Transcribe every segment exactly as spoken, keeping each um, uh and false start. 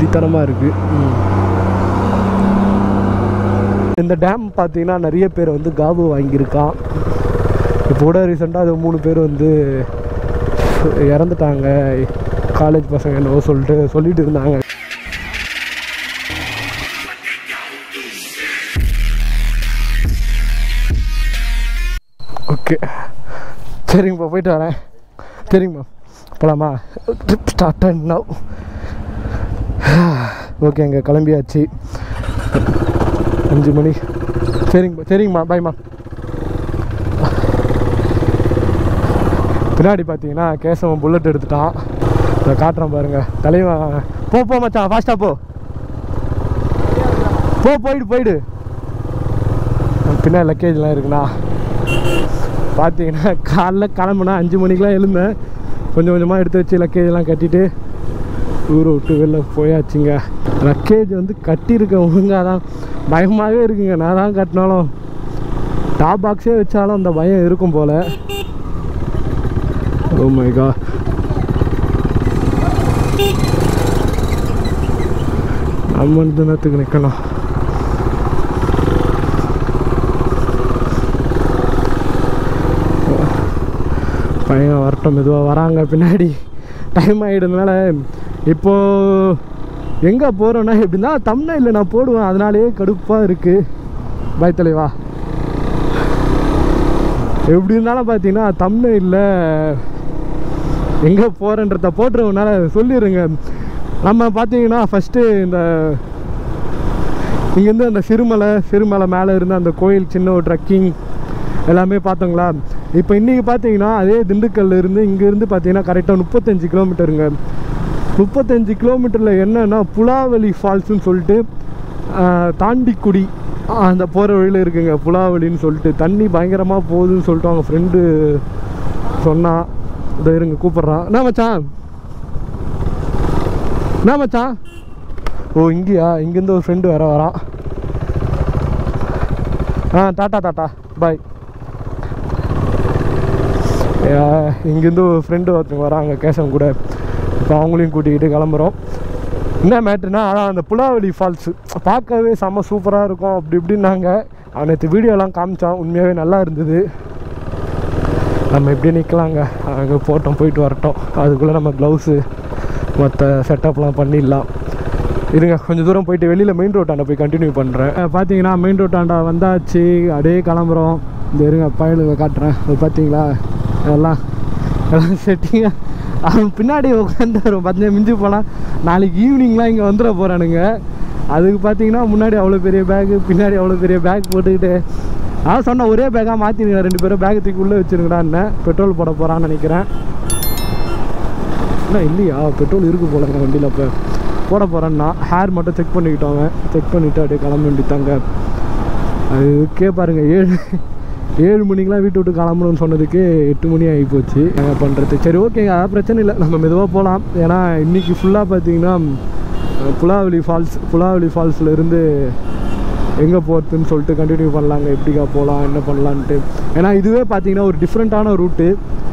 வெறித்தனமாக இருக்குது. இந்த டேம் பார்த்தீங்கன்னா நிறைய பேர் வந்து காபு வாங்கியிருக்கான். இப்போ கூட ரீசெண்டாக அது மூணு பேர் வந்து இறந்துட்டாங்க, காலேஜ் பசங்க என்னவோ சொல்லிட்டு சொல்லிட்டு இருந்தாங்க. ஓகே சரிங்கப்பா, போயிட்டு வரேன். சரிங்கம்மா, போகலாமா? Trip start ஆகிடணும். ஓகே, அங்கே கிளம்பியாச்சு. அஞ்சு மணி. சரிங்கம்மா சரிங்கம்மா பாய்மா. பின்னாடி பார்த்தீங்கன்னா கேசவன் புல்லட் எடுத்துட்டான். இதை காட்டுறேன் பாருங்கள். தலைவன் போ போ மச்சான், ஃபாஸ்ட்டாக போ போ போயிடு போயிடு. பின்னாடி லக்கேஜ்லாம் இருக்குண்ணா. பார்த்தீங்கன்னா காலைல கிளம்புனா அஞ்சு மணிக்கெலாம் எழுந்தேன். கொஞ்சம் கொஞ்சமாக எடுத்து வச்சு லக்கேஜெலாம் கட்டிட்டு ஊரை விட்டு வெளில போயாச்சுங்க. லக்கேஜ் வந்து கட்டியிருக்கேன் ஒழுங்காக தான். பயமாகவே இருக்குங்க. நான் தான் கட்டினாலும் டாப் பாக்ஸே வச்சாலும் அந்த பயம் இருக்கும் போல். Oh my God. நம்ம தினத்துக்கு நிற்கணும். பையன் வரட்டும், மெதுவாக வராங்க பின்னாடி. டைம் ஆகிடுறதுனால இப்போது எங்கே போகிறோன்னா எப்படின்னா தம்ப்நெயில்ல நான் போடுவேன், அதனாலேயே கடுப்பாக இருக்குது. பாய் தலைவா. எப்படி இருந்தாலும் பார்த்தீங்கன்னா தம்ப்நெயில்ல எங்கே போகிறேன்றத போட்டுருவனால சொல்லிடுங்க. நம்ம பார்த்தீங்கன்னா ஃபஸ்ட்டு இந்த இங்கேருந்து அந்த சிறுமலை சிறுமலை மேலே இருந்து அந்த கோயில் சின்ன ஒரு ட்ரக்கிங் எல்லாமே பார்த்தோங்களா. இப்போ இன்றைக்கி பார்த்தீங்கன்னா அதே திண்டுக்கல்ல இருந்து இங்கேருந்து பார்த்தீங்கன்னா கரெக்டாக முப்பத்தஞ்சு கிலோமீட்டருங்க. முப்பத்தஞ்சு கிலோமீட்டரில் என்னென்னா புலாவலி ஃபால்ஸுன்னு சொல்லிட்டு தாண்டிக்குடி அந்த போகிற வழியில் இருக்குங்க. புலாவலின்னு சொல்லிட்டு தண்ணி பயங்கரமாக போகுதுன்னு சொல்லிட்டு அவங்க ஃப்ரெண்டு சொன்னான். இதை இருங்க கூப்பிட்றான். என்ன மச்சான் என்ன மச்சான் ஓ இங்கேயா? இங்கேருந்து ஒரு ஃப்ரெண்டு வேற வரான். ஆ டாட்டா டாட்டா பாய். இங்கேருந்து ஒரு ஃப்ரெண்டு ஒருத்தவங்க வராங்க கேசவன் கூட. இப்போ அவங்களையும் கூட்டிக்கிட்டு கிளம்புறோம். என்ன மேட்ருனா அதான் அந்த புலாவலி ஃபால்ஸு பார்க்கவே செம்ம சூப்பராக இருக்கும் அப்படி இப்படின்னாங்க. அவன் நேற்று வீடியோலாம் காமிச்சான், உண்மையாகவே நல்லா இருந்தது. நம்ம எப்படி நிற்கலாங்க, அங்கே போட்டோம் போயிட்டு வரட்டும். அதுக்குள்ளே நம்ம க்ளவுஸு மற்ற செட்டப்லாம் பண்ணிடலாம். இருங்க கொஞ்சம் தூரம் போயிட்டு வெளியில் மெயின் ரோட்டாண்டா போய் கண்டினியூ பண்ணுறேன். பார்த்தீங்கன்னா மெயின் ரோட்டாண்டா வந்தாச்சு, அப்படியே கிளம்புறோம். இந்த இருங்க பயலுங்க காட்டுறேன். அது பார்த்தீங்களா எல்லாம் எல்லாம் செட்டிங்க. அவன் பின்னாடி உட்காந்து வரும் பார்த்தீங்கன்னா மிஞ்சி போனால் நாளைக்கு ஈவினிங்லாம் இங்கே வந்துட போகிறானுங்க. அதுக்கு பார்த்தீங்கன்னா முன்னாடி அவ்வளோ பெரிய பேக்கு, பின்னாடி அவ்வளோ பெரிய பேக் போட்டுக்கிட்டு அதான் சொன்னேன் ஒரே பேக்காக மாற்றிருங்க, ரெண்டு பேரும் பேக்கு தூக்கி உள்ளே வச்சுருங்கடான்னு. பெட்ரோல் போட போகிறான்னு நினைக்கிறேன். என்ன இல்லையா, பெட்ரோல் இருக்கு போலங்க வண்டியில். இப்போ போட போகிறேன்னா ஹேர் மட்டும் செக் பண்ணிக்கிட்டோங்க. செக் பண்ணிவிட்டு அப்படியே கிளம்ப வேண்டித்தாங்க. அதுக்கே பாருங்கள் ஏழு ஏழு மணிக்கெலாம் வீட்டு விட்டு கிளம்பணும்னு சொன்னதுக்கு எட்டு மணி ஆகி போச்சு. நாங்கள் பண்ணுறது சரி ஓகேங்க, அதான் பிரச்சனை இல்லை, நம்ம மெதுவாக போகலாம். ஏன்னா இன்றைக்கி ஃபுல்லாக பார்த்தீங்கன்னா புலாவலி ஃபால்ஸ் புலாவலி ஃபால்ஸில் இருந்து எங்கே போகிறதுன்னு சொல்லிட்டு கண்டினியூ பண்ணலாங்க. எப்படிக்கா போகலாம் என்ன பண்ணலான்ட்டு. ஏன்னா இதுவே பார்த்தீங்கன்னா ஒரு டிஃப்ரெண்ட்டான ரூட்டு.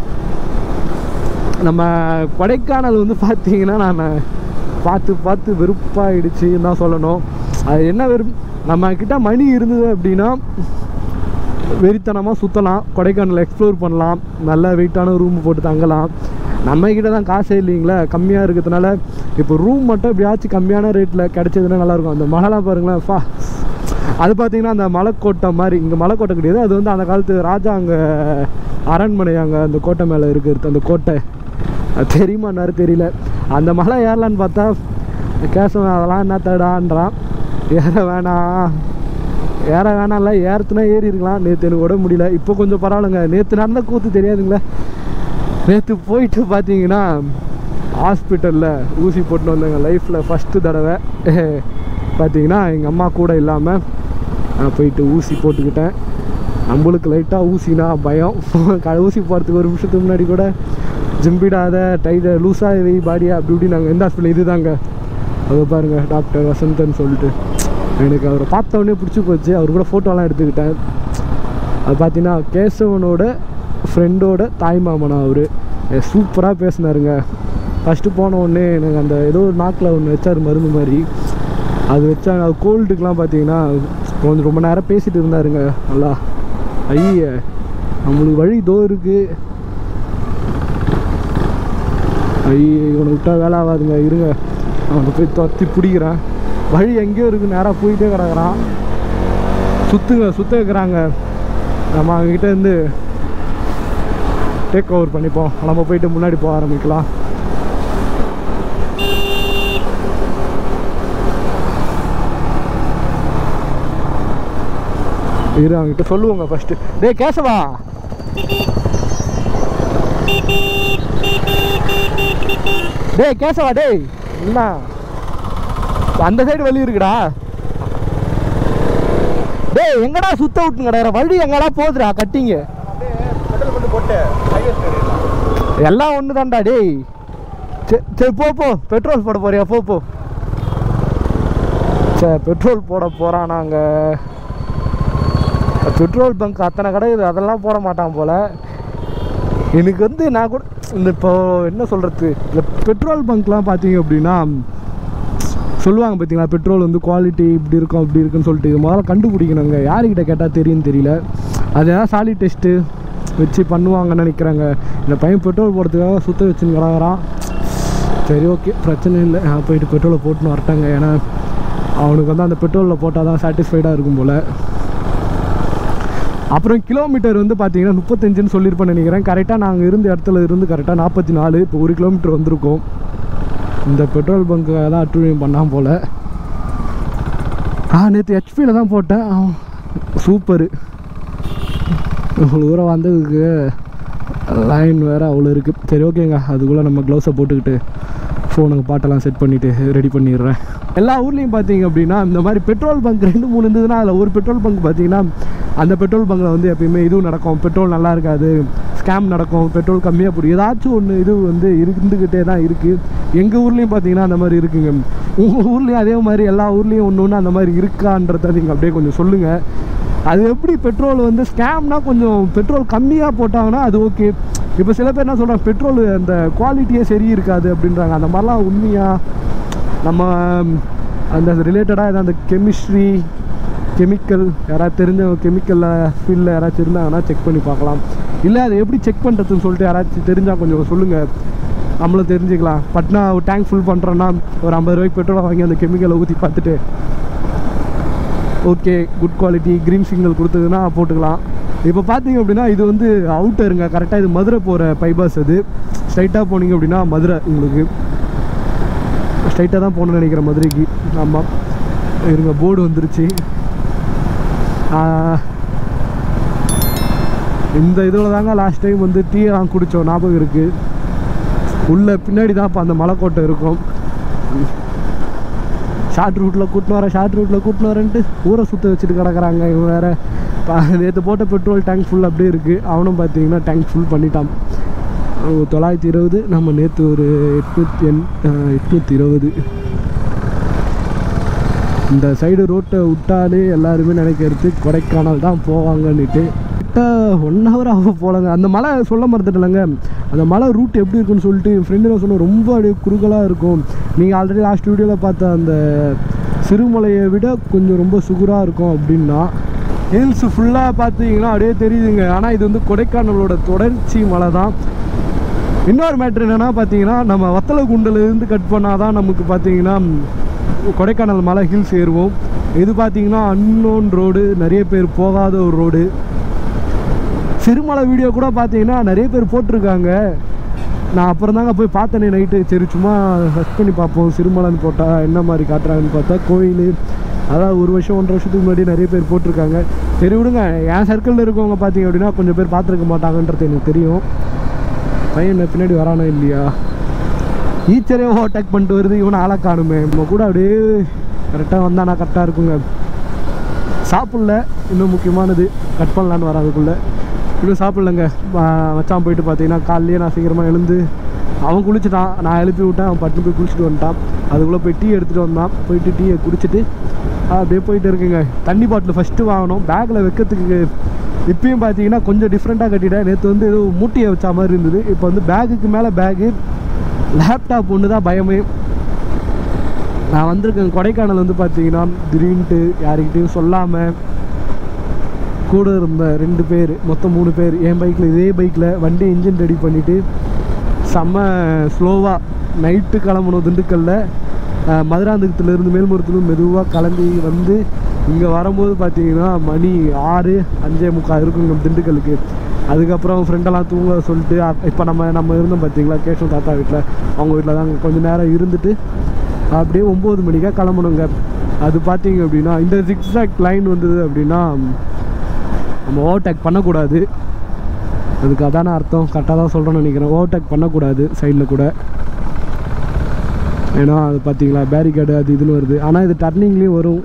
நம்ம கொடைக்கானல் வந்து பார்த்தீங்கன்னா நான் பார்த்து பார்த்து வெறுப்பாகிடுச்சின்னு தான் சொல்லணும். அது என்ன வெறும் நம்ம கிட்ட மணி இருந்தது அப்படின்னா வெறித்தனமாக சுற்றலாம், கொடைக்கானல் எக்ஸ்ப்ளோர் பண்ணலாம், நல்ல வெயிட்டான ரூம் போட்டு தங்கலாம். நம்மக்கிட்ட தான் காசே இல்லைங்களா, கம்மியாக இருக்கிறதுனால இப்போ ரூம் மட்டும் எப்படியாச்சும் கம்மியான ரேட்டில் கிடச்சதுன்னா நல்லாயிருக்கும். அந்த மலைலாம் பாருங்களேன் ஃபா, அது பார்த்திங்கன்னா அந்த மலைக்கோட்டை மாதிரி. இங்கே மலைக்கோட்டை கிடையாது, அது வந்து அந்த காலத்து ராஜா அங்கே அரண்மனை அங்கே அந்த கோட்டை மேலே இருக்கிறது. அந்த கோட்டை அது தெரியுமான்னாரு தெரியல. அந்த மலை ஏறலான்னு பார்த்தா கேசவன் அதெல்லாம் என்ன தடான்றான். ஏற வேணாம் ஏற வேணாம்ல, ஏறத்துனா ஏறி இருக்கலாம். நேற்று எனக்கு விட முடியல, இப்போ கொஞ்சம் பரவாயில்லைங்க. நேற்று நடந்த கூத்து தெரியாதுங்களா. நேற்று போயிட்டு பார்த்தீங்கன்னா ஹாஸ்பிட்டலில் ஊசி போட்டுன்னு வந்தேங்க. லைஃப்பில் ஃபஸ்ட்டு தடவை பார்த்தீங்கன்னா எங்கள் அம்மா கூட இல்லாமல் நான் போயிட்டு ஊசி போட்டுக்கிட்டேன். நம்மளுக்கு லைட்டாக ஊசினா பயம். ஊசி போகிறதுக்கு ஒரு நிமிஷத்துக்கு முன்னாடி கூட ஜிம்பிடாத டைட்டை லூஸாக வை பாடியா அப்படி இப்படி நாங்கள் எந்த ஹாஸ்பிட்டல் இது தாங்க. அதை பாருங்கள் டாக்டர் வசந்தன் சொல்லிட்டு. எனக்கு அவரை பார்த்த உடனே பிடிச்சி போச்சு. அவர் கூட ஃபோட்டோலாம் எடுத்துக்கிட்டேன். அது பார்த்தீங்கன்னா கேசவனோட ஃப்ரெண்டோட தாய் மாமனா அவர். சூப்பராக பேசினாருங்க. ஃபஸ்ட்டு போன உடனே எனக்கு அந்த ஏதோ ஒரு நாக்கில் ஒன்று வச்சார் மருந்து மாதிரி, அது வச்சா அது கோல்டுக்கெலாம் பார்த்தீங்கன்னா கொஞ்சம் ரொம்ப நேரம் பேசிகிட்டு இருந்தாருங்க. நல்லா ஐய நம்மளுக்கு வழி தோ இருக்குது. ஐய இவனை விட்டா வேலை ஆகாதுங்க, இருங்க அவனை போய் தொத்தி பிடிக்கிறேன். வழி எங்கேயோ இருக்குது, நேராக போயிட்டே கிடக்குறான். சுற்றுங்க சுற்ற வைக்கிறாங்க. நம்ம அவங்ககிட்ட இருந்து டேக் ஓவர் பண்ணிப்போம். நம்ம போயிட்டு முன்னாடி போக ஆரம்பிக்கலாம். இரு அவங்ககிட்ட சொல்லுவோங்க ஃபஸ்ட்டு. டே கேசவா, டே கேசவா, டே என்ன அந்த சைடு வழி இருக்குடா. டே எங்கடா சுத்த விட்டுங்க கிடக்குற வழி, எங்கடா போகுதுடா கட்டிங்க எல்லாம் ஒன்று தான்டா. டேய் சரி போ போ, பெட்ரோல் போட போறியா? போ போ. சரி பெட்ரோல் போட போகிறான். நாங்கள் பெட்ரோல் பங்க் அத்தனை கடை இது, அதெல்லாம் போட மாட்டான் போல். எனக்கு வந்து நான் கூட இந்த இப்போ என்ன சொல்கிறது, இந்த பெட்ரோல் பங்க்லாம் பார்த்தீங்க அப்படின்னா சொல்லுவாங்க பார்த்தீங்களா, பெட்ரோல் வந்து குவாலிட்டி இப்படி இருக்கும் அப்படி இருக்குன்னு சொல்லிட்டு இது முதல்ல கண்டுபிடிக்கணுங்க. யாருக்கிட்ட கேட்டால் தெரியும்னு தெரியல. அது ஏதாவது சாலிட் டெஸ்ட்டு வச்சு பண்ணுவாங்கன்னு நினைக்கிறாங்க. இந்த பையன் பெட்ரோல் போடுறதுக்காக சுற்ற வச்சுன்னு கிடக்குறான். சரி ஓகே பிரச்சனை இல்லை, நான் போயிட்டு பெட்ரோலை போட்டுன்னு வரட்டாங்க. ஏன்னா அவனுக்கு வந்து அந்த பெட்ரோலில் போட்டால் தான் சாட்டிஸ்ஃபைடாக இருக்கும் போல். அப்புறம் கிலோமீட்டர் வந்து பார்த்தீங்கன்னா முப்பத்தஞ்சுன்னு சொல்லியிருப்பேன்னு நினைக்கிறேன். கரெக்டாக நாங்கள் இருந்த இடத்துல இருந்து கரெக்டாக நாற்பத்தி நாலு இப்போ ஒரு கிலோமீட்டர் வந்திருக்கோம். இந்த பெட்ரோல் பங்க்காக தான் அட்டுழியம் பண்ணாமல் போல். ஆ நேற்று ஹெச்பியில் தான் போட்டேன். சூப்பரு. இவ்வளோ தூரம் வந்ததுக்கு லைன் வேறு அவ்வளோ இருக்குது. சரி ஓகேங்க, அதுக்குள்ளே நம்ம க்ளவுஸை போட்டுக்கிட்டு ஃபோனுக்கு பாட்டெல்லாம் செட் பண்ணிவிட்டு ரெடி பண்ணிடுறேன். எல்லா ஊர்லேயும் பார்த்தீங்க அப்படின்னா இந்த மாதிரி பெட்ரோல் பங்க் ரெண்டு மூணு இருந்ததுன்னா அதில் ஒரு பெட்ரோல் பங்க் பார்த்தீங்கன்னா அந்த பெட்ரோல் பங்கில் வந்து எப்பயுமே இதுவும் நடக்கும், பெட்ரோல் நல்லா இருக்காது, ஸ்கேம் நடக்கும், பெட்ரோல் கம்மியாக போடும், ஏதாச்சும் ஒன்று இது வந்து இருந்துக்கிட்டே தான் இருக்குது. எங்கள் ஊர்லேயும் பார்த்தீங்கன்னா அந்த மாதிரி இருக்குங்க. உங்கள் ஊர்லேயும் அதே மாதிரி எல்லா ஊர்லேயும் ஒன்று ஒன்று அந்த மாதிரி இருக்கான்றதை நீங்கள் அப்படியே கொஞ்சம் சொல்லுங்கள். அது எப்படி பெட்ரோல் வந்து ஸ்கேம்னால் கொஞ்சம் பெட்ரோல் கம்மியாக போட்டாங்கன்னா அது ஓகே. இப்போ சில பேர் என்ன சொல்கிறாங்க, பெட்ரோல் அந்த குவாலிட்டியே சரி இருக்காது அப்படின்றாங்க. அந்த மாதிரிலாம் உண்மையாக நம்ம அந்த ரிலேட்டடாக ஏதாவது அந்த கெமிஸ்ட்ரி கெமிக்கல் யாராவது தெரிஞ்ச கெமிக்கலில் ஃபீல்டில் யாராச்சும் இருந்தாங்கன்னா செக் பண்ணி பார்க்கலாம். இல்லை அதை எப்படி செக் பண்ணுறதுன்னு சொல்லிட்டு யாராச்சும் தெரிஞ்சால் கொஞ்சம் சொல்லுங்கள், நம்மளும் தெரிஞ்சுக்கலாம். பட்னா ஒரு டேங்க் ஃபுல் பண்ணுறோன்னா ஒரு ஐம்பது ரூபாய்க்கு பெட்ரோலை வாங்கி அந்த கெமிக்கலை ஊற்றி பார்த்துட்டு okay good quality green signal கொடுத்ததுன்னா போட்டுக்கலாம். இப்போ பார்த்தீங்க அப்படின்னா இது வந்து அவுட்டருங்க, கரெக்டாக இது மதுரை போகிற பைபாஸ். அது ஸ்ட்ரைட்டாக போனீங்க அப்படின்னா மதுரை, உங்களுக்கு ஸ்ட்ரைட்டாக தான் போகணுன்னு நினைக்கிறேன் மதுரைக்கு. ஆமாம் இருங்க போர்டு வந்துருச்சு. இந்த இதில் தாங்க லாஸ்ட் டைம் வந்து டீ எல்லாம் குடித்தோம், ஞாபகம் இருக்குது. உள்ள பின்னாடி தான் இப்போ அந்த மலைக்கோட்டை இருக்கும். ஷார்ட் ரூட்டில் கூட்டின்னு வரேன் ஷார்ட் ரூட்டில் கூட்டின்னு வரேன்ட்டு ஊரை சுற்ற வச்சுட்டு கிடக்குறாங்க. இவங்க வேறு நேற்று போட்ட பெட்ரோல் டேங்க் ஃபுல் அப்படியே இருக்குது. அவனும் பார்த்தீங்கன்னா டேங்க் ஃபுல் பண்ணிட்டான். தொள்ளாயிரத்தி இருபது நம்ம நேற்று ஒரு எட்நூற்றி எண் எட்நூற்றி இருபது. இந்த சைடு ரோட்டை விட்டாலே எல்லாருமே நினைக்கிறது கொடைக்கானல் தான் போவாங்கன்னுட்டு. கிட்ட ஒன் ஹவர் ஆக போலங்க. அந்த மலை சொல்ல மறந்துட்டலங்க, அந்த மலை ரூட் எப்படி இருக்குன்னு சொல்லிட்டு என் ஃப்ரெண்டு நான் சொன்னேன், ரொம்ப அப்படியே குறுகலாக இருக்கும். நீங்கள் ஆல்ரெடி லாஸ்ட் வீடியோவில் பார்த்த அந்த சிறுமலையை விட கொஞ்சம் ரொம்ப சுகுராக இருக்கும் அப்படின்னா. ஹில்ஸ் ஃபுல்லாக பார்த்தீங்கன்னா அப்படியே தெரியுதுங்க. ஆனால் இது வந்து கொடைக்கானலோட தொடர்ச்சி மலை தான். இன்னொரு மேட்ரு என்னென்னா பார்த்தீங்கன்னா நம்ம வத்தலகுண்டிலேருந்து கட் பண்ணால் தான் நமக்கு பார்த்தீங்கன்னா கொடைக்கானல் மலை ஹில்ஸ் ஏறுவோம். இது பார்த்தீங்கன்னா அன்னோன் ரோடு, நிறைய பேர் போகாத ஒரு ரோடு. சிறுமலை வீடியோ கூட பார்த்தீங்கன்னா நிறைய பேர் போட்டிருக்காங்க. நான் அப்புறம் தாங்க போய் பார்த்தேனே நைட்டு. சரி சும்மா சர்ச் பண்ணி பார்ப்போம் சிறுமலைன்னு போட்டால் என்ன மாதிரி காட்டுறாங்கன்னு பார்த்தா கோயில், அதாவது ஒரு வருஷம் ஒன்றரை வருஷத்துக்கு முன்னாடி நிறைய பேர் போட்டிருக்காங்க. சரி விடுங்க, என் சர்க்கிளில் இருக்கவங்க பார்த்தீங்க அப்படின்னா கொஞ்சம் பேர் பார்த்துருக்க மாட்டாங்கன்றது எனக்கு தெரியும். பையன் பின்னாடி வரானோ இல்லையா, ஈச்சரே ஓவர்டேக் பண்ணிட்டு வருது, இவனை ஆளை காணுமே. நம்ம கூட அப்படியே கரெக்டாக வந்தானா கரெக்டாக இருக்குங்க. சாப்பிடல, இன்னும் முக்கியமானது கட் பண்ணலான்னு வர அதுக்குள்ளே இன்னும் சாப்பிட்லங்க. வச்சான் போயிட்டு பார்த்தீங்கன்னா காலையிலேயே நான் சீக்கிரமாக எழுந்து அவன் குளிச்சுட்டான், நான் எழுப்பி விட்டேன், அவன் பட்டு போய் குளிச்சுட்டு வந்துட்டான். அதுக்குள்ளே போய் டீ எடுத்துகிட்டு வந்தான். போயிட்டு டீயை குடிச்சிட்டு அப்படியே போயிட்டு இருக்குங்க. தண்ணி பாட்டில் ஃபஸ்ட்டு வாங்கணும், பேக்கில் வைக்கிறதுக்கு இப்பயும் பார்த்தீங்கன்னா கொஞ்சம் டிஃப்ரெண்ட்டாக கட்டிட்டேன். நேற்று வந்து ஏதோ மூட்டையை வச்சா மாதிரி இருந்தது, இப்போ வந்து பேக்குக்கு மேலே பேகு, லேப்டாப் ஒன்று தான் பயமே. நான் வந்திருக்கேன் கொடைக்கானல் வந்து பார்த்தீங்கன்னா திடீர்னுட்டு யாருக்கிட்டையும் சொல்லாமல் கூட இருந்த ரெண்டு பேர், மொத்தம் மூணு பேர் என் பைக்கில், இதே பைக்கில் வண்டி இன்ஜின் ரெடி பண்ணிவிட்டு செம்ம ஸ்லோவாக நைட்டு கிளம்பணும். திண்டுக்கல்ல மதுராந்தகத்துலேருந்து மேல்மருத்துவம் மெதுவாக கிளம்பி வந்து இங்கே வரும்போது பார்த்தீங்கன்னா மணி ஆறு அஞ்சே முக்கால் இருக்குங்க திண்டுக்கலுக்கு. அதுக்கப்புறம் ஃப்ரெண்டெல்லாம் தூங்க சொல்லிட்டு இப்போ நம்ம நம்ம இருந்தோம் பார்த்தீங்களா கேஷவ் தாத்தா வீட்டில், அவங்க வீட்டில் தான் கொஞ்சம் நேரம் இருந்துட்டு அப்படியே ஒம்பது மணிக்காக கிளம்பணுங்க. அது பார்த்தீங்க அப்படின்னா இந்த ஜிக்ஸாக் லைன் வந்தது அப்படின்னா நம்ம ஓவர்டேக் பண்ணக்கூடாது. அதுக்கு அதான அர்த்தம், கரெக்டாக தான் சொல்கிறேன்னு நினைக்கிறேன். ஓவர்டேக் பண்ணக்கூடாது சைடில் கூட, ஏன்னா அது பார்த்தீங்களா பேரிகார்டு அது இதுன்னு வருது. ஆனால் இது டர்னிங்லேயும் வரும்.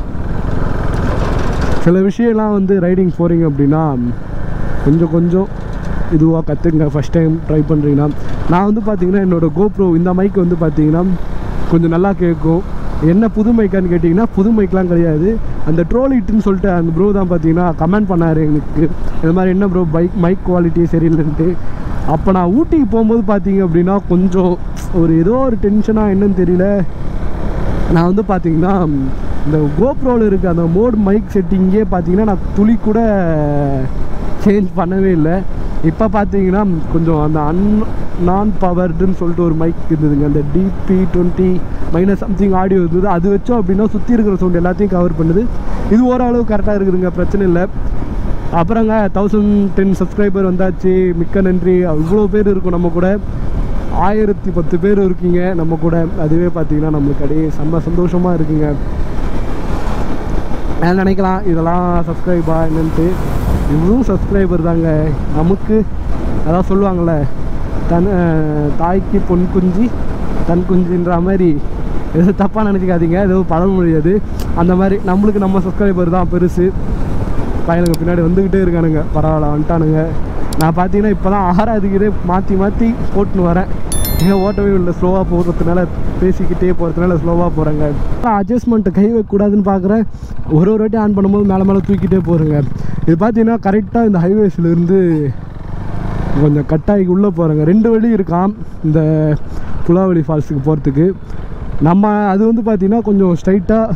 சில விஷயம்லாம் வந்து ரைடிங் போகிறீங்க அப்படின்னா கொஞ்சம் கொஞ்சம் இதுவாக கற்றுங்க. ஃபஸ்ட் டைம் ட்ரை பண்ணுறீங்கன்னா நான் வந்து பார்த்தீங்கன்னா என்னோடய கோப்ரோ இந்த மைக் வந்து பார்த்தீங்கன்னா கொஞ்சம் நல்லா கேட்கும். என்ன புது மைக்கான்னு கேட்டிங்கன்னா புது மைக்லாம் கிடையாது. அந்த ட்ரோல் இட்டுன்னு சொல்லிட்டு அந்த ப்ரோ தான் பார்த்தீங்கன்னா கமெண்ட் பண்ணார் எனக்கு, இந்த மாதிரி என்ன ப்ரோ பைக் மைக் குவாலிட்டி சரியில்லைன்ட்டு. அப்போ நான் ஊட்டிக்கு போகும்போது பார்த்தீங்க அப்படின்னா கொஞ்சம் ஒரு ஏதோ ஒரு டென்ஷனாக என்னன்னு தெரியல, நான் வந்து பார்த்தீங்கன்னா இந்த கோப்ரோவில் இருக்க அந்த மோட் மைக் செட்டிங்கே பார்த்தீங்கன்னா நான் துளி கூட சேஞ்ச் பண்ணவே இல்லை. இப்போ பார்த்தீங்கன்னா கொஞ்சம் அந்த அன் நான் பவர்டுன்னு சொல்லிட்டு ஒரு மைக் இருந்ததுங்க, அந்த DB twenty minus something audio இருந்தது. அது வச்சோம் அப்படின்னா சுற்றி இருக்கிற சவுண்ட் எல்லாத்தையும் கவர் பண்ணுது. இது ஓரளவு கரெக்டாக இருக்குதுங்க, பிரச்சனை இல்லை. அப்புறங்க தௌசண்ட் டென் சப்ஸ்கிரைபர் வந்தாச்சு, மிக்க நன்றி. இவ்வளோ பேர் இருக்கும் நம்ம கூட, ஆயிரத்தி பத்து பேர் இருக்கீங்க நம்ம கூட. அதுவே பார்த்தீங்கன்னா நம்மளுக்கு அப்படியே செம்ம சந்தோஷமாக இருக்குங்க. நான் நினைக்கலாம் இதெல்லாம் சப்ஸ்கிரைபா என்னன்ட்டு, இவ்வளவும் சப்ஸ்கிரைபர் தாங்க நமக்கு. அதான் சொல்லுவாங்கள்ல, தன் தாய்க்கு பொன் குஞ்சு தன் குஞ்சுன்ற மாதிரி, எதுவும் தப்பாக நினச்சிக்காதீங்க, ஏதோ பழமொழி அது. அந்த மாதிரி நம்மளுக்கு நம்ம சப்ஸ்கிரைபர் தான் பெருசு. பையனுக்கு பின்னாடி வந்துக்கிட்டே இருக்கானுங்க, பரவாயில்ல வந்துட்டானுங்க. நான் பார்த்தீங்கன்னா இப்போ தான் ஆறாவதுக்கிட்டே மாற்றி மாற்றி போட்டுன்னு வரேன். ஏன் ஓட்டவே இல்லை, ஸ்லோவாக போகிறதுனால பேசிக்கிட்டே போகிறதுனால ஸ்லோவாக போகிறேங்க. அட்ஜஸ்ட்மெண்ட்டை கை வைக்கக்கூடாதுன்னு பார்க்குறேன், ஒரு ஒரு வாட்டி ஆன் பண்ணும்போது மேலே மேலே தூக்கிட்டே போகிறேங்க. இது பார்த்தீங்கன்னா கரெக்டாக இந்த ஹைவேஸ்லேருந்து கொஞ்சம் கட்டாய்க்கு உள்ளே போகிறேங்க. ரெண்டு வழி இருக்கான் இந்த புலாவளி ஃபால்ஸுக்கு போகிறதுக்கு. நம்ம அது வந்து பார்த்திங்கன்னா கொஞ்சம் ஸ்ட்ரைட்டாக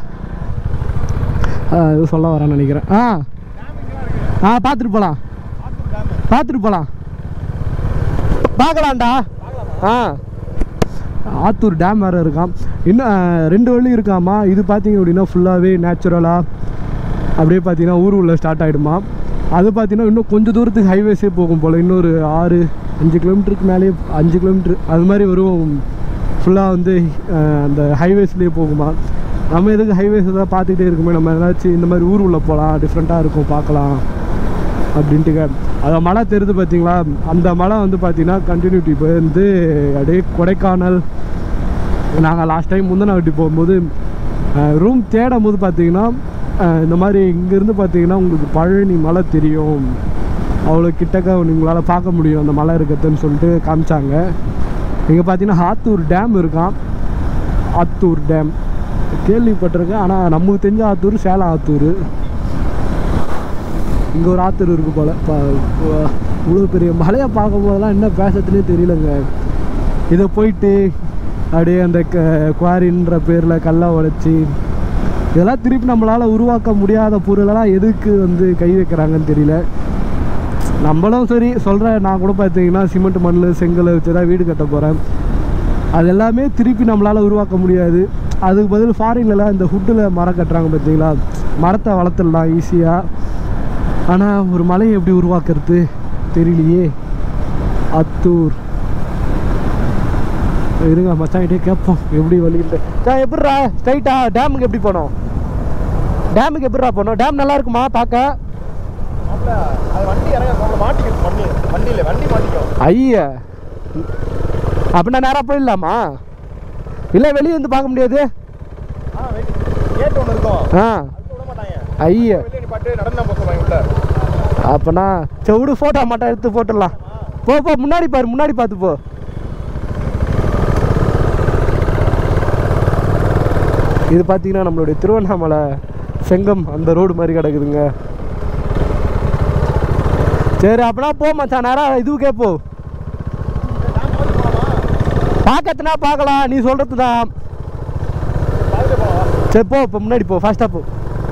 இது சொல்ல வரேன்னு நினைக்கிறேன். ஆ ஆ பார்த்துட்டு போகலாம், பார்த்துட்டு போகலாம், பார்க்கலாம்டா. ஆ ஆத்தூர் டேம் வேறு இருக்கான். இன்னும் ரெண்டு வழி இருக்காமா. இது பார்த்தீங்க அப்படின்னா ஃபுல்லாகவே நேச்சுரலாக அப்படியே பார்த்தீங்கன்னா ஊர் உள்ள ஸ்டார்ட் ஆகிடுமா. அது பார்த்தீங்கன்னா இன்னும் கொஞ்சம் தூரத்துக்கு ஹைவேஸே போகும் போல், இன்னொரு ஆறு அஞ்சு கிலோமீட்டருக்கு மேலே, அஞ்சு கிலோமீட்ரு அது மாதிரி வரும். ஃபுல்லாக வந்து அந்த ஹைவேஸ்லேயே போகுமா. நம்ம எதுக்கு ஹைவேஸ் தான் பார்த்துக்கிட்டே இருக்குமே, நம்ம ஏதாச்சும் இந்த மாதிரி ஊர் உள்ள போகலாம், டிஃப்ரெண்ட்டாக இருக்கும் பார்க்கலாம் அப்படின்ட்டுங்க. அதை மழை தெரியுது பார்த்தீங்களா, அந்த மழை வந்து பார்த்தீங்கன்னா கண்டினியூட்டி இப்போ வந்து அப்படியே கொடைக்கானல். நாங்கள் லாஸ்ட் டைம் முந்தின வாட்டி போகும்போது ரூம் தேடும் போது பார்த்தீங்கன்னா இந்த மாதிரி இங்கேருந்து பார்த்தீங்கன்னா உங்களுக்கு பழனி மலை தெரியும், அவ்வளோ கிட்டக்க உங்களால் பார்க்க முடியும் அந்த மலை இருக்கிறதுன்னு சொல்லிட்டு காமிச்சாங்க. இங்கே பார்த்தீங்கன்னா ஆத்தூர் டேம் இருக்கான். ஆத்தூர் டேம் கேள்விப்பட்டிருக்கேன், ஆனால் நமக்கு தெரிஞ்ச ஆத்தூர் சேலம் ஆத்தூர். இங்கே ஒரு ஆத்தூர் இருக்குது போல். இவ்வளோ பெரிய மலையை பார்க்கும் போதெல்லாம் என்ன பேசுறதுனே தெரியலங்க. இதை போயிட்டு அப்படியே அந்த க குவாரின்ற பேரில் கல்லை உடைச்சி இதெல்லாம் திருப்பி நம்மளால் உருவாக்க முடியாத பொருளெல்லாம் எதுக்கு வந்து கை வைக்கிறாங்கன்னு தெரியல. நம்மளும் சரி சொல்கிறேன், நான் கூட பார்த்தீங்கன்னா சிமெண்ட் மண் செங்கலை வச்சு தான் வீடு கட்ட போகிறேன். அது எல்லாமே திருப்பி நம்மளால் உருவாக்க முடியாது. அதுக்கு பதில் ஃபாரின்லலாம் இந்த ஹுட்டில் மரம் கட்டுறாங்க பார்த்தீங்களா, மரத்தை வளர்த்துடலாம் ஈஸியாக. ஆனால் ஒரு மலையை எப்படி உருவாக்குறது தெரியலையே. ஆத்தூர் இருங்க மச்சான்கிட்டே கேட்போம் எப்படி வழியில். சார் எப்படிரா ஸ்ட்ரைட்டா டேமுக்கு எப்படி போனோம், டேமுக்கு எப்படிரா போனோம், டேம் நல்லா இருக்குமா பார்க்க? ஐயா அப்படின்னா நேராக போயிடலாமா? இல்லை வெளியே இருந்து பார்க்க முடியாது. ஆ ஐயா அப்பனா செவிடு ஃபோட்டோ மட்டும் எடுத்து போட்டுடலாம். போ போ முன்னாடி பாரு, முன்னாடி பார்த்து போ. இது பார்த்தீங்கன்னா நம்மளுடைய திருவண்ணாமலை செங்கம் அந்த ரோடு மாதிரி கிடக்குதுங்க. சரி அப்படின்னா போ மச்சான், நேரம் இதுவுக்கே போ. பார்க்கறதுனா பார்க்கலாம், நீ சொல்கிறது தான். சரி போ, இப்போ முன்னாடி போ, ஃபாஸ்ட்டாக போ.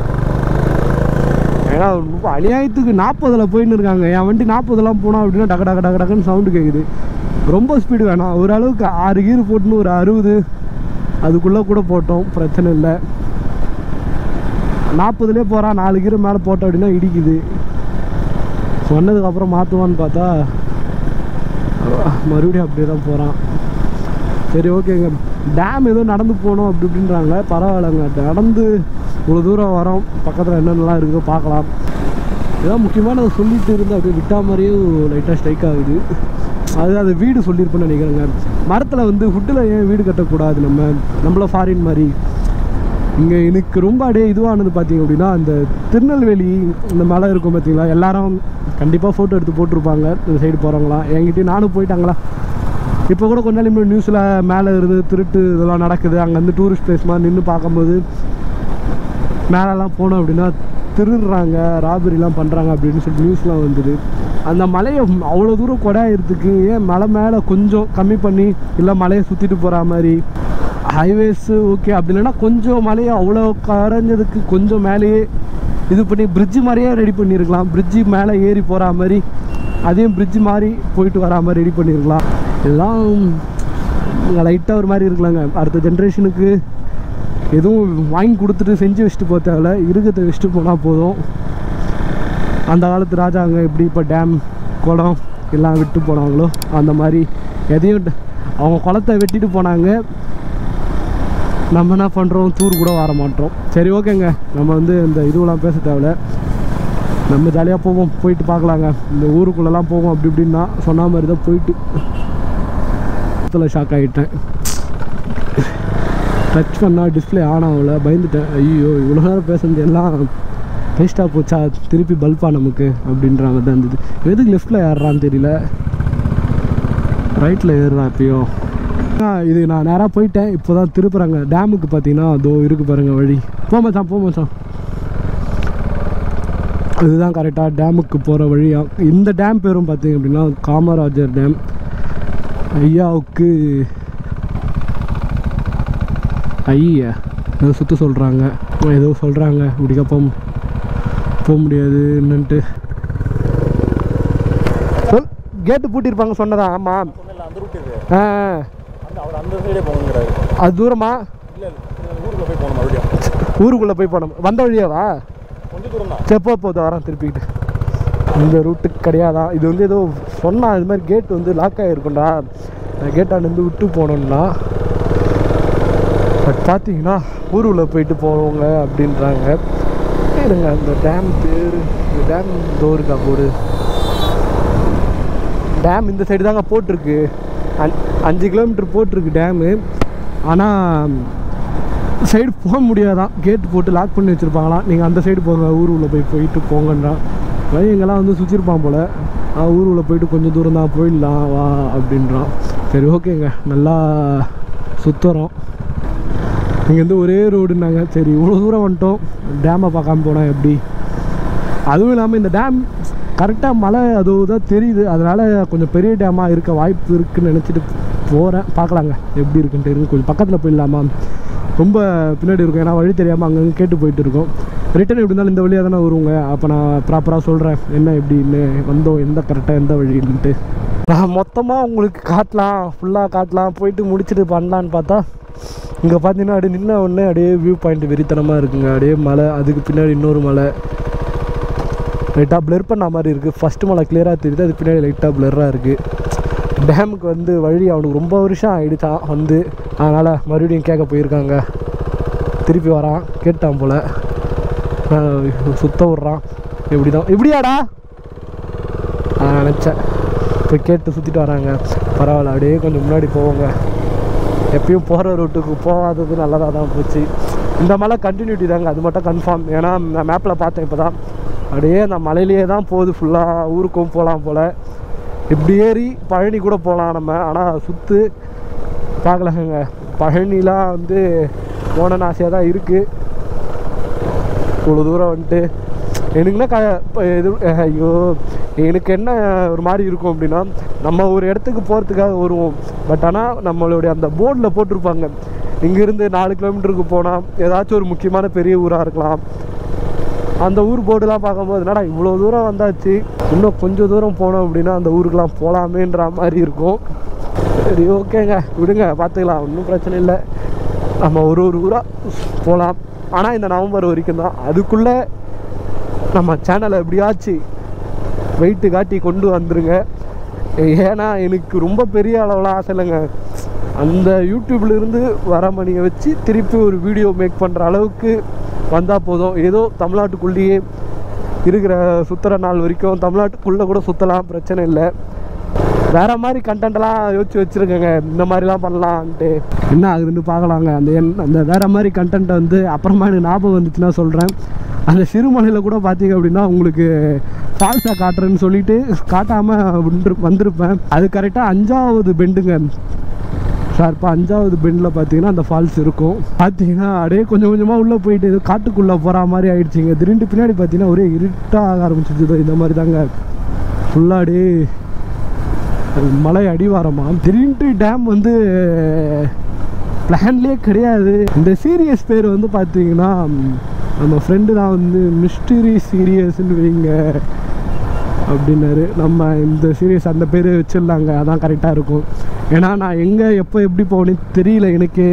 ஏன்னா ரொம்ப அநியாயத்துக்கு நாற்பதில் போயின்னு இருக்காங்க. என் வண்டி நாற்பதெல்லாம் போனால் அப்படின்னா டக்கு டக்கு டக்கு டக்குன்னு சவுண்டு கேட்குது. ரொம்ப ஸ்பீடு வேணாம், ஓரளவுக்கு ஆறு கீர் போட்டுன்னு ஒரு அறுபது அதுக்குள்ளே கூட போட்டோம், பிரச்சனை இல்லை. நாற்பதுலேயே போகிறான், நாலு கீரை மேலே போட்டோம் அப்படின்னா இடிக்குது. சொன்னதுக்கப்புறம் மாற்றுவான்னு பார்த்தா மறுபடியும் அப்படியே தான் போகிறான். சரி ஓகேங்க, டேம் ஏதோ நடந்து போகணும் அப்படி இப்படின்றாங்க. பரவாயில்லைங்க, நடந்து இவ்வளோ தூரம் வரோம், பக்கத்தில் என்னென்னலாம் இருக்குதோ பார்க்கலாம். ஏதோ முக்கியமான சொல்லிட்டு இருந்து அப்படியே விட்டா மாதிரியும் லைட்டாக ஸ்ட்ரைக் ஆகுது. அது அது வீடு சொல்லியிருப்பேன்னு நினைக்கிறேங்க. மரத்தில் வந்து ஃபுட்டில் ஏன் வீடு கட்டக்கூடாது, நம்ம நம்மள ஃபாரின் மாதிரி. இங்கே எனக்கு ரொம்ப அப்படியே இதுவானது பார்த்தீங்க அப்படின்னா, அந்த திருநெல்வேலி இந்த மலை இருக்கும் பார்த்தீங்களா, எல்லாரும் கண்டிப்பாக ஃபோட்டோ எடுத்து போட்டிருப்பாங்க இந்த சைடு போகிறவங்களாம். என்கிட்டயும் நானும் போயிட்டாங்களா. இப்போ கூட கொஞ்ச நாள் இன்னும் நியூஸில் மேலே இருந்து திருட்டு இதெல்லாம் நடக்குது, அங்கே வந்து டூரிஸ்ட் பிளேஸ் மாதிரி நின்று பார்க்கும்போது மேலெலாம் போனோம் அப்படின்னா திருடுறாங்க, ராபரிலாம் பண்ணுறாங்க அப்படின்னு சொல்லிட்டு நியூஸ்லாம் வந்துது. அந்த மலையை அவ்வளோ தூரம் கொடையிறதுக்கு ஏன் மலை மேலே கொஞ்சம் கம்மி பண்ணி, இல்லை மலையை சுற்றிட்டு போகிற மாதிரி ஹைவேஸு ஓகே, அப்படி இல்லைன்னா கொஞ்சம் மலையை அவ்வளோ கரைஞ்சதுக்கு கொஞ்சம் மேலேயே இது பண்ணி பிரிட்ஜு மாதிரியே ரெடி பண்ணியிருக்கலாம். பிரிட்ஜு மேலே ஏறி போகிற மாதிரி, அதையும் பிரிட்ஜு மாதிரி போயிட்டு வரா மாதிரி ரெடி பண்ணியிருக்கலாம். எல்லாம் லைட்டாக ஒரு மாதிரி இருக்கலாங்க. அடுத்த ஜென்ரேஷனுக்கு எதுவும் வாங்கி கொடுத்துட்டு செஞ்சு வச்சுட்டு போக தேவையில்ல, இருக்கிறத வச்சுட்டு போனால் போதும். அந்த காலத்து ராஜாங்க எப்படி இப்போ டேம் குளம் எல்லாம் விட்டு போனாங்களோ அந்த மாதிரி எதையும் அவங்க குளத்தை வெட்டிட்டு போனாங்க. நம்ம என்ன பண்ணுறோம், டூர் கூட வர மாட்டோம். சரி ஓகேங்க, நம்ம வந்து இந்த இதுவெல்லாம் பேச தேவையில்ல, நம்ம ஜாலியாக போவோம், போயிட்டு பார்க்கலாங்க. இந்த ஊருக்குள்ளெல்லாம் போவோம் அப்படி இப்படின்னா சொன்ன மாதிரி தான் போயிட்டு ஷாக் ஆகிட்டேன். டச் பண்ணால் டிஸ்பிளே ஆன் ஆகல, பயந்துட்டேன். ஐயோ இவ்வளோ நேரம் பேசுறது எல்லாம் வேஸ்ட்டாக போச்சா, திருப்பி பல்பா நமக்கு அப்படின்ற மாதிரி தான் இருந்தது. எதுக்கு லெஃப்டில் ஏறுறான்னு தெரியல, ரைட்டில் ஏறுறான் எப்பயோ. இது நான் நேராக போயிட்டேன், இப்போ தான் திருப்புறாங்க டேமுக்கு. பார்த்தீங்கன்னா அதோ இருக்குது பாருங்கள் வழி. போ மச்சான் போ மச்சான், இதுதான் கரெக்டாக டேமுக்கு போகிற வழியா. இந்த டேம் பேரும் பார்த்தீங்க அப்படின்னா காமராஜர் டேம். ஐயாவுக்கு ஐயா ஏதோ சுற்ற சொல்கிறாங்க, ஏதோ சொல்கிறாங்க, இப்படிக்கப்போ போக முடியாது என்னன்ட்டு சொல். கேட்டு பூட்டியிருப்பாங்க சொன்னதா. ஆமாம் ஆ அது தூரமா, ஊருக்குள்ளே போய் போனோம். வந்த வழியாவா? சரி போ போது வரேன் திருப்பிக்கிட்டு. இந்த ரூட்டுக்கு கிடையாதான் இது. வந்து ஏதோ சொன்னால் இது மாதிரி கேட்டு வந்து லாக் ஆகிருக்கும்டா, கேட்டாண்டு விட்டு போனோம்னா. பட் பார்த்தீங்கன்னா ஊருக்குள்ளே போயிட்டு போவோங்க அப்படின்றாங்க. இருங்க அந்த டேம் பேர், இந்த டேம் தோருக்கா போடு. டேம் இந்த சைடு தாங்க போட்டிருக்கு, அஞ் அஞ்சு கிலோமீட்டர் போட்டிருக்கு டேமு. ஆனால் சைடு போக முடியாதான், கேட்டு போட்டு லாக் பண்ணி வச்சுருப்பாங்களாம். நீங்கள் அந்த சைடு போங்க, ஊர் உள்ள போய் போயிட்டு போங்கன்றான். எங்கெல்லாம் வந்து சுற்றிருப்பான் போல். ஊர் உள்ள போயிட்டு கொஞ்சம் தூரம் தான் போயிடலாம் வா அப்படின்றான். சரி ஓகேங்க, நல்லா சுற்றுறோம். இங்கேருந்து ஒரே ரோடுன்னாங்க. சரி இவ்வளோ தூரம் வந்துட்டோம், டேமை பார்க்காம போனால் எப்படி? அதுவும் இல்லாமல் இந்த டேம் கரெக்டாக மழை அதுதான் தெரியுது, அதனால் கொஞ்சம் பெரிய டேமாக இருக்க வாய்ப்பு இருக்குதுன்னு நினச்சிட்டு போகிறேன். பார்க்கலாங்க எப்படி இருக்குன்ட்டு. இருக்கு கொஞ்சம் பக்கத்தில் போயிடலாமா, ரொம்ப பின்னாடி இருக்கும், ஏன்னா வழி தெரியாமல் அங்கங்கே கேட்டு போயிட்டு இருக்கோம். ரிட்டன் எப்படி இருந்தாலும் இந்த வழியாக தானே வருவாங்க. அப்போ நான் ப்ராப்பராக சொல்கிறேன் என்ன எப்படின்னு வந்தோம், எந்த கரெக்டாக எந்த வழின்ட்டு. நான் மொத்தமாக உங்களுக்கு காட்டலாம், ஃபுல்லாக காட்டலாம், போயிட்டு முடிச்சுட்டு பண்ணலான்னு பார்த்தா இங்கே பார்த்தீங்கன்னா அப்படியே நின்ன உடனே அப்படியே வியூ பாயிண்ட் வெறித்தனமாக இருக்குங்க. அப்படியே மலை, அதுக்கு பின்னாடி இன்னொரு மலை லைட்டாக ப்ளர் பண்ண மாதிரி இருக்குது. ஃபஸ்ட்டு மலை கிளியராக தெரியுது, அது பின்னாடி லைட்டாக ப்ளர்ராக இருக்குது. டேமுக்கு வந்து வழி அவனுக்கு ரொம்ப வருஷம் ஆகிடுச்சான் வந்து, அதனால் மறுபடியும் கேட்க போயிருக்காங்க. திருப்பி வரான், கேட்டான் போல், சுத்த விட்றான். இப்படி தான் இப்படியாடா நான் நினச்சேன். இப்போ கேட்டு சுற்றிட்டு வராங்க. பரவாயில்ல, அப்படியே கொஞ்சம் முன்னாடி போவோங்க. எப்பயும் போகிற ரூட்டுக்கு போகாதது நல்லதாக தான் போச்சு. இந்த மலை கண்டினியூட்டி தாங்க, அது மட்டும் கன்ஃபார்ம். ஏன்னா நான் மேப்பில் பார்த்தேன் இப்போ தான், அப்படியே அந்த மலையிலேயே தான் போகுது ஃபுல்லாக. ஊருக்கும் போகலாம் போல், இப்படி ஏறி பழனி கூட போகலாம் நம்ம. ஆனால் சுற்று பார்க்கலாங்க. பழனிலாம் வந்து போனன்னு ஆசையாக தான் இருக்குது. இவ்வளோ தூரம் வந்துட்டு எனக்குன்னா க இது ஐயோ எனக்கு என்ன ஒரு மாதிரி இருக்கும் அப்படின்னா, நம்ம ஒரு இடத்துக்கு போகிறதுக்காக வருவோம், பட் ஆனால் நம்மளுடைய அந்த போர்டில் போட்டிருப்பாங்க, இங்கேருந்து நாலு கிலோமீட்டருக்கு போனால் ஏதாச்சும் ஒரு முக்கியமான பெரிய ஊராக இருக்கலாம். அந்த ஊர் போர்டுலாம் பார்க்கும்போது என்னடா இவ்வளோ தூரம் வந்தாச்சு, இன்னும் கொஞ்சம் தூரம் போனோம் அப்படின்னா அந்த ஊருக்கெலாம் போகலாமேன்ற மாதிரி இருக்கும். சரி ஓகேங்க, விடுங்க, பார்த்துக்கலாம், ஒன்றும் பிரச்சனை இல்லை. நம்ம ஒரு ஒரு ஊராக போகலாம். ஆனால் இந்த நவம்பர் வரைக்கும் தான். அதுக்குள்ளே நம்ம சேனலை எப்படியாச்சு வெயிட்டு காட்டி கொண்டு வந்துருங்க. ஏன்னா எனக்கு ரொம்ப பெரிய அளவுலாம் ஆசை இல்லைங்க. அந்த யூடியூப்லேருந்து வர மணியை வச்சு திருப்பி ஒரு வீடியோ மேக் பண்ணுற அளவுக்கு வந்தால் போதும். ஏதோ தமிழ்நாட்டுக்குள்ளேயே இருக்கிற சுற்றுற நாள் வரைக்கும் தமிழ்நாட்டுக்குள்ளே கூட சுற்றலாம், பிரச்சனை இல்லை. வேறு மாதிரி கண்டென்ட்லாம் யோசிச்சு வச்சுருக்கேங்க, இந்த மாதிரிலாம் பண்ணலான்ட்டு. என்ன ஆகுதுன்னு பார்க்கலாங்க. அந்த என் அந்த வேறு மாதிரி கண்டென்ட்டை வந்து அப்புறமா எனக்கு ஞாபகம் வந்துச்சுன்னா சொல்கிறேன். அந்த சிறுமலையில் கூட பார்த்தீங்க அப்படின்னா உங்களுக்கு ஃபால்ஸாக காட்டுறேன்னு சொல்லிட்டு காட்டாமல் வந்து வந்திருப்பேன். அது கரெக்டாக அஞ்சாவது பெண்டுங்க சார். இப்போ அஞ்சாவது பெண்டில் பார்த்தீங்கன்னா அந்த ஃபால்ஸ் இருக்கும். பார்த்தீங்கன்னா அப்படியே கொஞ்சம் கொஞ்சமாக உள்ளே போயிட்டு ஏதோ காட்டுக்குள்ளே போகிற மாதிரி ஆகிடுச்சிங்க. திடீர்னு பின்னாடி பார்த்தீங்கன்னா ஒரே இருட்டாக ஆக ஆரம்பிச்சிச்சு. இந்த மாதிரி தாங்க ஃபுல்லாடி மலை அடிவாரமா. திடீர்னு டேம் வந்து பிளான்லேயே கிடையாது. இந்த சீரியஸ் பேர் வந்து பார்த்தீங்கன்னா நம்ம ஃப்ரெண்டு தான் வந்து மிஸ்டரி சீரியஸ்ன்னு வைங்க அப்படின்னாரு. நம்ம இந்த சீரியஸ் அந்த பேர் வச்சிடலாங்க, அதான் கரெக்டாக இருக்கும். ஏன்னா நான் எங்கே எப்போ எப்படி போகணுன்னு தெரியல எனக்கு.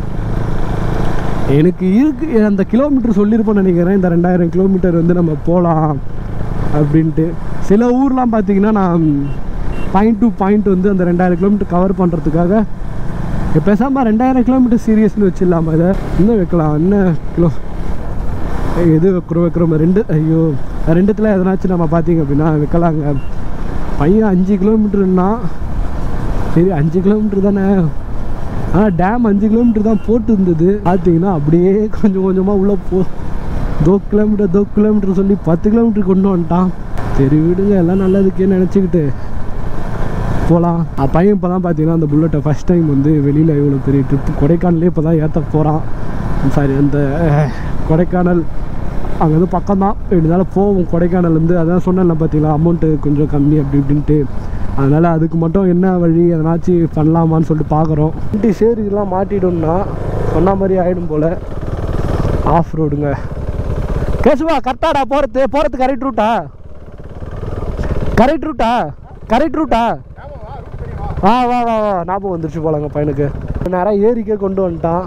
எனக்கு இருக்கு அந்த கிலோமீட்டர் சொல்லியிருப்போன்னு நினைக்கிறேன். இந்த ரெண்டாயிரம் கிலோமீட்டர் வந்து நம்ம போகலாம் அப்படின்ட்டு. சில ஊர்லாம் பார்த்தீங்கன்னா நான் பாயிண்ட் டு பாயிண்ட் வந்து அந்த ரெண்டாயிரம் கிலோமீட்டர் கவர் பண்ணுறதுக்காக பேசாமல் ரெண்டாயிரம் கிலோமீட்டர் சீரியஸ்னு வச்சிடலாமா, இதை இன்னும் வைக்கலாம். இன்னும் கிலோ எது வைக்கிறோம் வைக்கிறோம் ரெண்டு ஐயோ ரெண்டுத்தில் எதனாச்சும் நம்ம பார்த்தீங்க அப்படின்னா வைக்கலாங்க. பையன் அஞ்சு கிலோமீட்டருன்னா சரி அஞ்சு கிலோமீட்டர் தானே. ஆனால் டேம் அஞ்சு கிலோமீட்டர் தான் போட்டு இருந்தது. பார்த்தீங்கன்னா அப்படியே கொஞ்சம் கொஞ்சமாக உள்ளே போ தோ கிலோமீட்டர் தோ கிலோமீட்டர் சொல்லி பத்து கிலோமீட்டர் கொண்டு வந்துட்டான். சரி விடுங்க, எல்லாம் நல்லதுக்கே நினச்சிக்கிட்டு போகலாம். பையன் இப்போ தான் பார்த்தீங்கன்னா அந்த புல்லட்டை ஃபஸ்ட் டைம் வந்து வெளியில் இவ்வளோ பெரிய ட்ரிப்பு கொடைக்கானலே இப்போ தான் ஏற்ற போகிறான். சாரி அந்த கொடைக்கானல் அங்கேருந்து பக்கம் தான், இருந்தாலும் போவோம் கொடைக்கானல்லேருந்து. அதான் சொன்னேன்ல பார்த்தீங்களா அமௌண்ட்டு கொஞ்சம் கம்மி அப்படி இப்படின்ட்டு. அதனால் அதுக்கு மட்டும் என்ன வழி எதனாச்சும் பண்ணலாமான்னு சொல்லிட்டு பார்க்குறோம். வண்டி சேரிலாம் மாட்டிடும்னா சொன்ன மாதிரி ஆகிடும் போல். ஆஃப் ரோடுங்க. கேசுவா கரெக்டாடா போகிறது போகிறது கரெக்ட் ரூட்டா கரெக்ட் ரூட்டா கரெக்ட் ரூட்டா ஆ வா வா வா ஞாபகம் வந்துருச்சு போலங்க பையனுக்கு. நேரம் ஏரிக்கே கொண்டு வந்துட்டான்.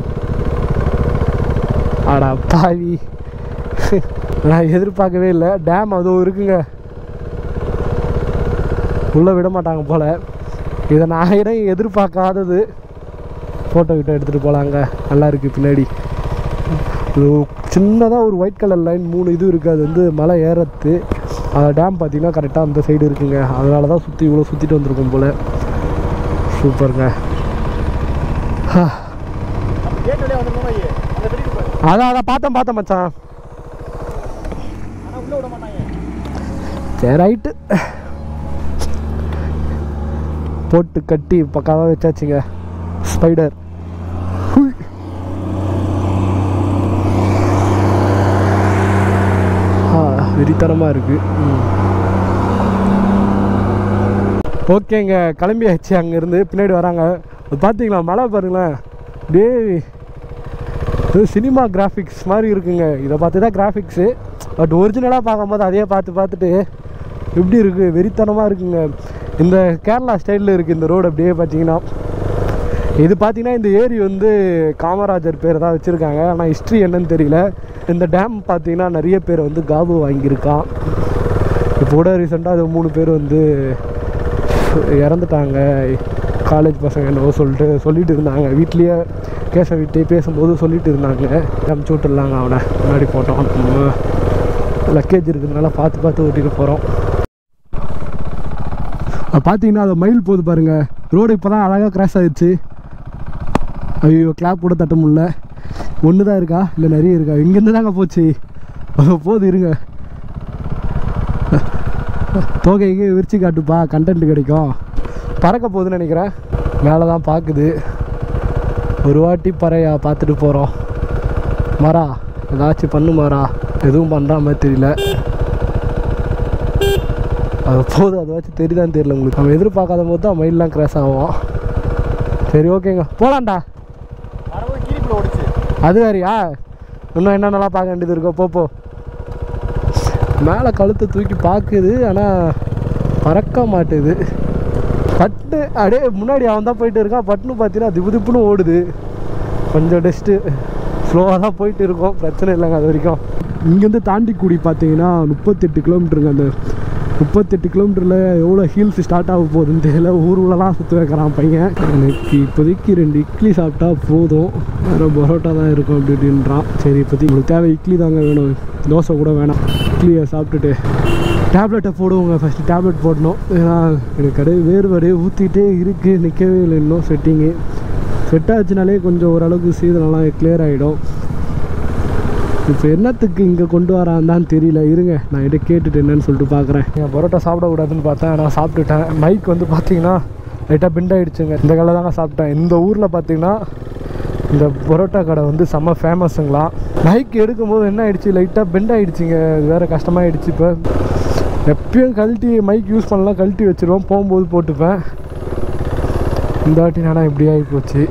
ஆடா பாவி, நான் எதிர்பார்க்கவே இல்லை. டேம் அதுவும் இருக்குங்க, உள்ளே விட மாட்டாங்க போல். இதை நான் இடம் எதிர்பார்க்காதது. ஃபோட்டோ கிட்ட எடுத்துகிட்டு போகலாங்க, நல்லா இருக்குது. பின்னாடி சின்னதாக ஒரு ஒயிட் கலர் லைன் மூணு இது இருக்குது, அது வந்து மலை ஏறது. டேம் பார்த்திங்கன்னா கரெக்டாக அந்த சைடு இருக்குங்க. அதனால தான் சுற்றி இவ்வளோ சுற்றிட்டு வந்திருக்கும் போல். சூப்பருங்க. அதான் அதான் பார்த்தேன் பார்த்தேன் மச்சான். சரி ரைட்டு, போட்டு கட்டி பக்காவாக வச்சாச்சுங்க. ஸ்பைடர் வெறித்தனமாக இருக்குது. ஓகேங்க, கிளம்பியாச்சு. அங்கேருந்து பின்னாடி வராங்க. பார்த்தீங்களா மழை பாருங்களேன், டே இது சினிமா கிராஃபிக்ஸ் மாதிரி இருக்குங்க. இதை பார்த்து தான் கிராஃபிக்ஸு, பட் ஒரிஜினலாக பார்க்கும்போது அதையே பார்த்து பார்த்துட்டு எப்படி இருக்குது, வெறித்தனமாக இருக்குங்க. இந்த கேரளா ஸ்டைலில் இருக்குது இந்த ரோடு. அப்படியே பார்த்தீங்கன்னா இது பார்த்தீங்கன்னா இந்த ஏரி வந்து காமராஜர் பேர் தான் வச்சுருக்காங்க. ஆனால் ஹிஸ்ட்ரி என்னன்னு தெரியல. இந்த டேம் பார்த்தீங்கன்னா நிறைய பேர் வந்து காபு வாங்கியிருக்கான். இப்போ கூட ரீசெண்டாக அது மூணு பேர் வந்து இறந்துட்டாங்க, காலேஜ் பசங்க என்னவோ சொல்லிட்டு சொல்லிட்டு இருந்தாங்க. வீட்லேயே கேச விட்டு பேசும்போது சொல்லிட்டு இருந்தாங்க. அமுச்சு விட்டுருலாங்க அவனை, முன்னாடி போட்டோம். லக்கேஜ் இருக்கிறதுனால பார்த்து பார்த்து ஓட்டிட்டு போகிறோம். பார்த்தீங்கன்னா அது மயில் போகுது பாருங்கள். ரோடு இப்போ தான் அழகாக கிராஸ் ஆகிடுச்சு. ஐயோ கிளாப் கூட தட்ட முடியல. ஒன்று தான் இருக்கா இல்லை நிறைய இருக்கா? இங்கேருந்து தாங்க போச்சு போகுது. இருங்க, தோகைக்கு விரிச்சு காட்டுப்பா, கண்டென்ட் கிடைக்கும். பறக்க போகுதுன்னு நினைக்கிறேன். மேலே தான் பார்க்குது. ஒரு வாட்டி பறையா பார்த்துட்டு போகிறோம். மாறா ஏதாச்சும் பண்ணு மாறா, எதுவும் பண்ணுற மாதிரி தெரியல. அது போதும், அதை வச்சு தெரியுதான்னு தெரியல உங்களுக்கு. நம்ம எதிர்பார்க்காத போது தான் மயிலெலாம் கிராஸ் ஆகும். சரி ஓகேங்க போகலான்டா. அது வேறியா? இன்னும் என்னென்னலாம் பார்க்க வேண்டியது இருக்கோ போப்போ. மேலே கழுத்தை தூக்கி பார்க்குது, ஆனால் பறக்க மாட்டுது. பட்டு அப்படியே முன்னாடி அவன் தான் போயிட்டு இருக்கான். பட்டுன்னு பார்த்தீங்கன்னா திப்பு திப்புன்னு ஓடுது. கொஞ்சம் டெஸ்ட்டு ஸ்லோவாக தான் போயிட்டு இருக்கோம், பிரச்சனை இல்லைங்க அது வரைக்கும். இங்கேருந்து தாண்டிக்குடி பார்த்தீங்கன்னா முப்பத்தெட்டு கிலோமீட்டருங்க. அந்த முப்பத்தெட்டு கிலோமீட்டரில் எவ்வளோ ஹீல்ஸ் ஸ்டார்ட் ஆக போகுதுன்னு தெரியல. ஊருலலாம் சுற்று வைக்கிறான் பையன். எனக்கு இப்போதைக்கு ரெண்டு இட்லி சாப்பிட்டா போதும், வேறு பரோட்டா தான் இருக்கும் அப்படி இப்படின்றான். சரி இப்போதைக்கு உங்களுக்கு தேவை இட்லி தாங்க வேணும், தோசை கூட வேணாம். இட்லியை சாப்பிட்டுட்டு டேப்லெட்டை போடுவோங்க. ஃபஸ்ட்டு டேப்லெட் போடணும், ஏன்னா எனக்கு கடை வேர்வடே ஊற்றிக்கிட்டே இருக்குது, நிற்கவே இல்லை இன்னும். செட்டிங்கு செட் ஆச்சுனாலே கொஞ்சம் ஓரளவுக்கு சீதனெல்லாம் கிளியர் ஆகிடும். இப்போ என்னத்துக்கு இங்கே கொண்டு வரான்னு தெரியல. இருங்க நான் இதை கேட்டுட்டு என்னன்னு சொல்லிட்டு பார்க்குறேன். என் பரோட்டா சாப்பிடக்கூடாதுன்னு பார்த்தேன், நான் சாப்பிட்டுட்டேன். மைக் வந்து பார்த்தீங்கன்னா லைட்டாக பெண்ட் ஆகிடுச்சுங்க. இந்த கடையில் தாங்க சாப்பிட்டேன். இந்த ஊரில் பார்த்தீங்கன்னா இந்த பரோட்டா கடை வந்து செம்ம ஃபேமஸுங்களாம். மைக் எடுக்கும்போது என்ன ஆகிடுச்சு, லைட்டாக பெண்ட் ஆகிடுச்சிங்க. வேறு கஷ்டமாகிடுச்சு. இப்போ எப்பயும் கழட்டி மைக் யூஸ் பண்ணலாம், கழட்டி வச்சுருவோம், போகும்போது போட்டுப்பேன். இந்த வாட்டி நானா இப்படி ஆகி போச்சு.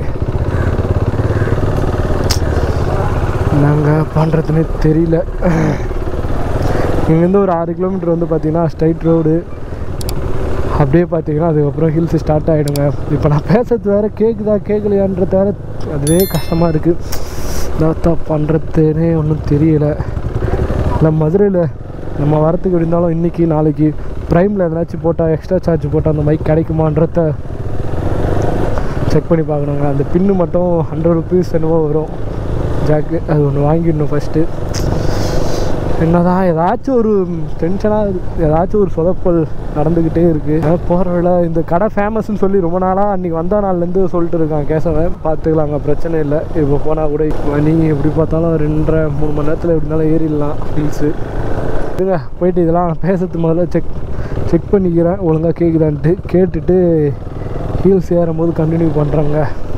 நாங்கள் பண்ணுறதுனே தெரியல. இங்கேருந்து ஒரு ஆறு கிலோமீட்டர் வந்து பார்த்திங்கன்னா ஸ்ட்ரைட் ரோடு, அப்படியே பார்த்தீங்கன்னா அதுக்கப்புறம் ஹில்ஸ் ஸ்டார்ட் ஆகிடுங்க. இப்போ நான் பேசுறது வேறு கேட்குதா கேட்கலையான்றது வேறு, அதுவே கஷ்டமாக இருக்குது. நான் பண்ணுறதுனே ஒன்றும் தெரியலை. நம்ம மதுரையில் நம்ம வரத்துக்கு இருந்தாலும் இன்றைக்கி நாளைக்கு ப்ரைமில் எதனாச்சும் போட்டால் எக்ஸ்ட்ரா சார்ஜ் போட்டால் அந்த மைக் கிடைக்குமான்றத செக் பண்ணி பார்க்கணுங்க. அந்த பின்னு மட்டும் ஹண்ட்ரட் ருபீஸ் என்னவோ வரும் ஜாக்கு, அது ஒன்று வாங்கிடணும் ஃபஸ்ட்டு. என்ன தான் ஏதாச்சும் ஒரு டென்ஷனாக ஏதாச்சும் ஒரு சொதப்பல் நடந்துக்கிட்டே இருக்குது. போகிறவில இந்த கடை ஃபேமஸ்ன்னு சொல்லி ரொம்ப நாளாக அன்றைக்கி வந்த நாள்லேருந்து சொல்லிட்டு இருக்கான் கேசவன். பார்த்துக்கலாங்க, பிரச்சனை இல்லை. இப்போ போனால் கூட மணி எப்படி பார்த்தாலும் ரெண்டரை மூணு மணி நேரத்தில் எப்படி இருந்தாலும் ஏறிடலாம் ஹில்ஸு. இதுங்க போயிட்டு இதெல்லாம் பேசுறது முதல்ல செக் செக் பண்ணிக்கிறேன் ஒழுங்காக கேட்குதான்ட்டு. கேட்டுட்டு ஹீல்ஸ் ஏறும்போது கண்டினியூ பண்ணுறேங்க.